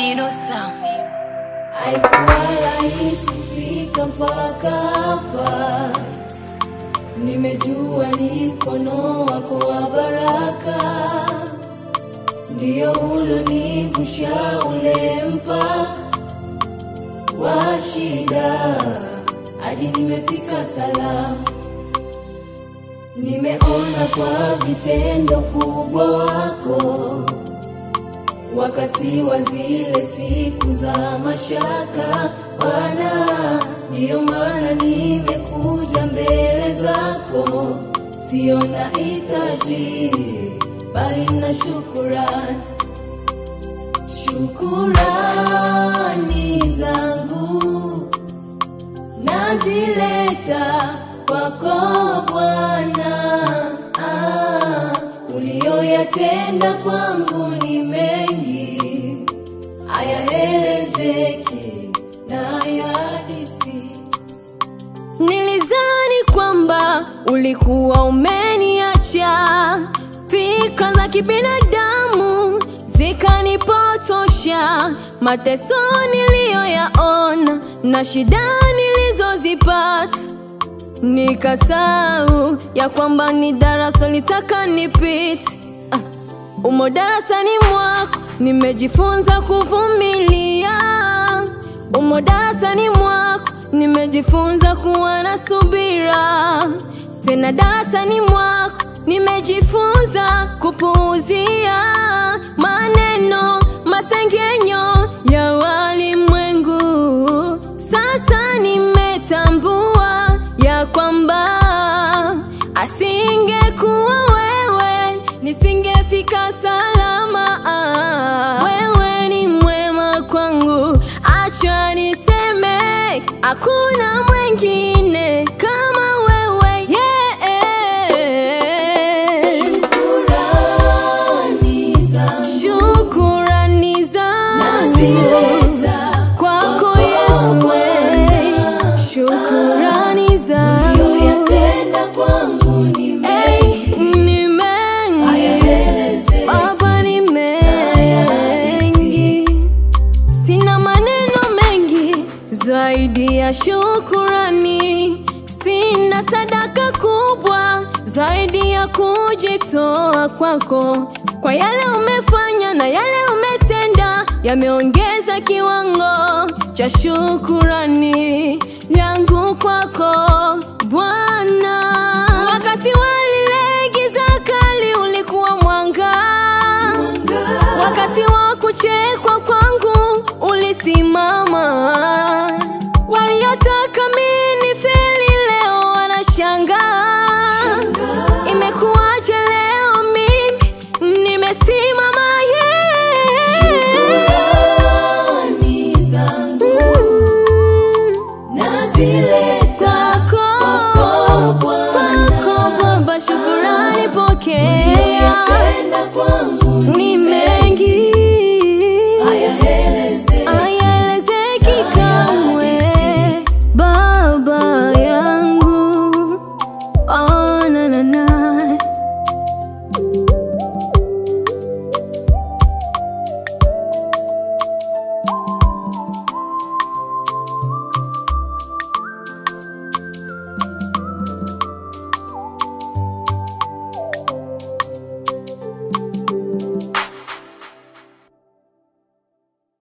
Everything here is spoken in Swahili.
Still sound. Haikuwa rahisi kufika mpaka hapa. Nimejua ni mkono wako wa baraka, ndio ulonivusha ule mpaka wa shida hadi nimefika salama. Nimeona kwa vitendo kubwa wako wakati wa zile siku za mashaka. Bwana, ndio maana nimekuja mbele zako, sio na hitaji bali na shukrani. Shukrani zangu nazileta kwako Bwana. Ulioyatenda kwangu ni mengi, hayaelezeki na hayadisi. Nilizani kwamba ulikuwa umeniacha, fikra za kibinadamu zikanipotosha. Mateso niliyoyaona na shida nilizozipata, nikasahau ya kwamba ni darasa litaka nipite. Umo darasani mwako nimejifunza kuvumilia, umo darasani mwako nimejifunza kuwa na subira. Tena darasani mwako nimejifunza kupuuzia maneno masengenyo ya walimwengu. Sasa nimetambua ya kwamba asingekuwa wewe nisingefika salama. Wewe ni mwema kwangu, acha niseme hakuna mwingine kama wewe. Shukrani nazileta kwako Yesu. Shukrani zangu uliyotenda kwangu ni mengi, Baba ni mengi. Sina maneno mengi zaidi ya shukrani, sina sadaka kubwa zaidi ya kujitoa kwako. Kwa yale umefanya na yale umetenda, yameongeza kiwango cha shukrani yangu kwako Bwana. Wakati walile giza kali ulikuwa mwanga, wakati wa kuchekwa